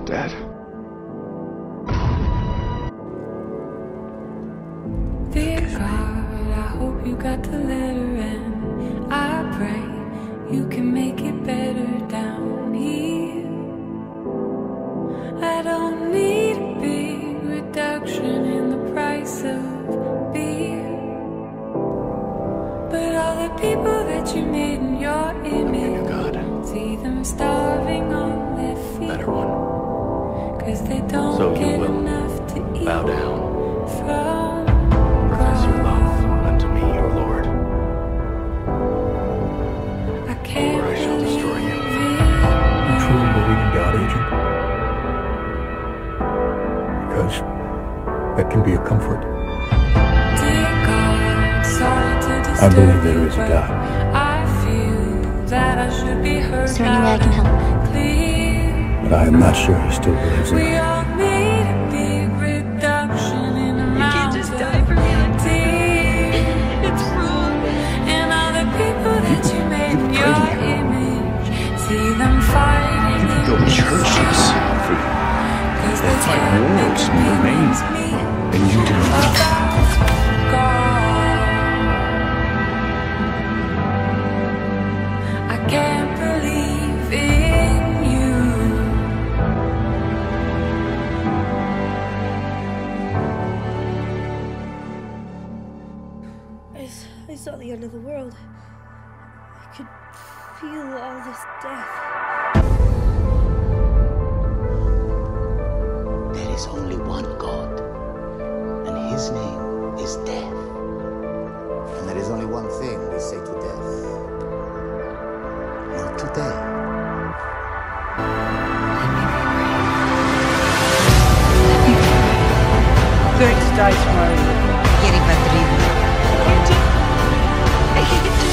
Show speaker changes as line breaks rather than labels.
Dad.
Dear God, I hope you got the letter and I pray you can make it better down here. I don't need a big reduction in the price of beer, but all the people that you made in your image, see them starving on their feet.
Better one.
'Cause they don't
So you
get
will
enough to eat.
bow down.
From
Profess your love unto me, your Lord,
I can't
or I shall destroy you.
You truly believe in God, Agent? Because that can be a comfort.
Dear God, sorry to
I believe
disturb
there
you,
is a
but
God.
I feel that I should be heard.
Is there any way I can help?
Clear.
But I am not sure he still believes in
We
God.
all need a big reduction in the amount
can't just die for me.
of tears.
It's wrong.
And all the people that you made in your image, see them fighting.
You build churches. They fight wars in your name. And you do nothing.
I can't believe in you.
I saw the end of the world. I could feel all this death.
There is only one God, and his name is death.
And there is only one thing we say to death. Not today.
Going to die tomorrow.
Ieri Madrid.
I